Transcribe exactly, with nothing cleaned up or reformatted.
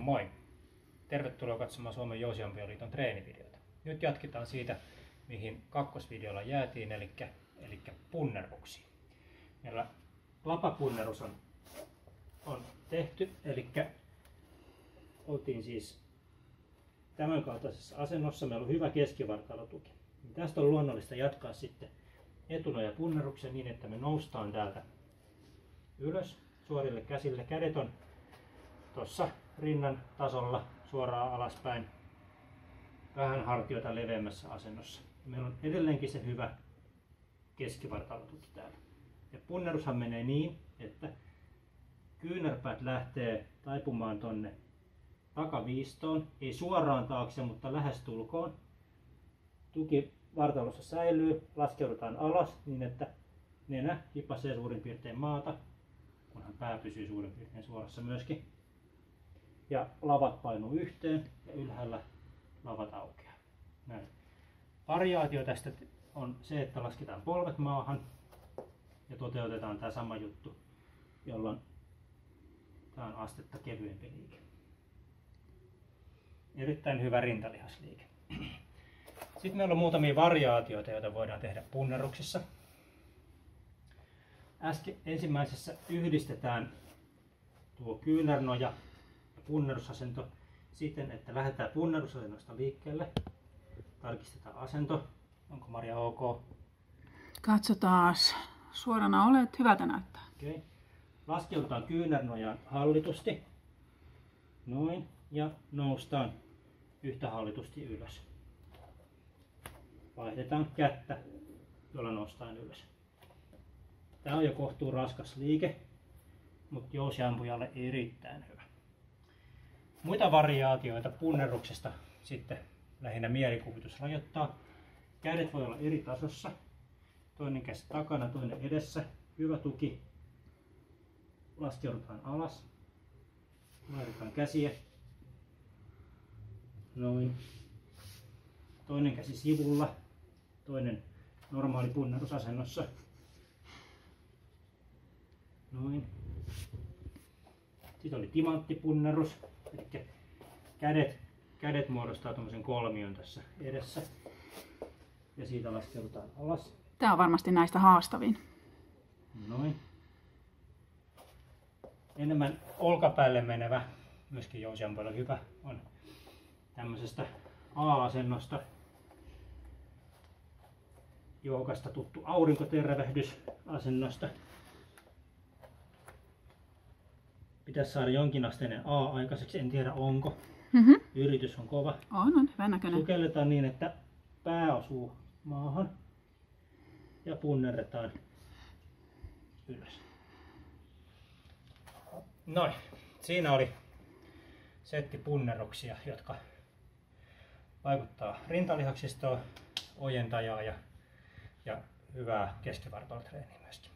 Moi! Tervetuloa katsomaan Suomen Jousiampujaliiton treenivideota. Nyt jatketaan siitä, mihin kakkosvideolla jäätiin, eli, eli punneruksiin. Meillä lapapunnerus on, on tehty, eli oltiin siis tämän kaltaisessa asennossa. Meillä on hyvä keskivartalotuki. Tästä on luonnollista jatkaa sitten etunojapunneruksen niin, että me noustaan täältä ylös suorille käsille. Kädet on tuossa rinnan tasolla suoraan alaspäin, vähän hartioita leveämmässä asennossa. Meillä on edelleenkin se hyvä keskivartalotuki täällä. Ja punnerushan menee niin, että kyynärpäät lähtee taipumaan tonne takaviistoon, ei suoraan taakse, mutta lähestulkoon. Tuki vartalossa säilyy, laskeudutaan alas niin, että nenä hipasee suurin piirtein maata, kunhan pää pysyy suurin piirtein suorassa myöskin. Ja lavat painuu yhteen ja ylhäällä lavat aukeaa. Näin. Variaatio tästä on se, että lasketaan polvet maahan ja toteutetaan tämä sama juttu, jolloin tämä on astetta kevyempi liike. Erittäin hyvä rintalihasliike. Sitten meillä on muutamia variaatioita, joita voidaan tehdä punneruksissa. Äsken ensimmäisessä yhdistetään tuo kyynärnoja ja punnerusasento siten, että lähdetään punnerusasennosta liikkeelle. Tarkistetaan asento. Onko Maria ok? Katsotaan. Suorana olet. Hyvältä näyttää. Okay. Laskeudutaan kyynärnojaan hallitusti. Noin. Ja noustaan yhtä hallitusti ylös. Vaihdetaan kättä, jolla noustaan ylös. Tämä on jo kohtuu raskas liike, mutta jousiampujalle erittäin hyvä. Muita variaatioita punneruksesta sitten lähinnä mielikuvitus rajoittaa. Kädet voi olla eri tasossa. Toinen käsi takana, toinen edessä. Hyvä tuki. Laskeudutaan alas. Vaihdetaan käsiä. Noin. Toinen käsi sivulla. Toinen normaali punnerusasennossa. Noin. Sitten oli timanttipunnerus. Eli kädet, kädet muodostaa tuommoisen kolmion tässä edessä. Ja siitä laskeudutaan alas. Tämä on varmasti näistä haastavin. Noin. Enemmän olkapäälle menevä, myöskin jousiampuilla hyvä, on tämmöisestä A-asennosta. Joukasta tuttu aurinkotervehdysasennosta. Pitäisi saada jonkinasteinen A aikaiseksi, en tiedä onko. Mm-hmm. Yritys on kova. On, on hyvän näköinen. Sukelletaan niin, että pää osuu maahan ja punnerretaan ylös. Noin, siinä oli setti punneruksia, jotka vaikuttaa rintalihaksistoon, ojentajaa ja, ja hyvää keskivartalotreeniä myöskin.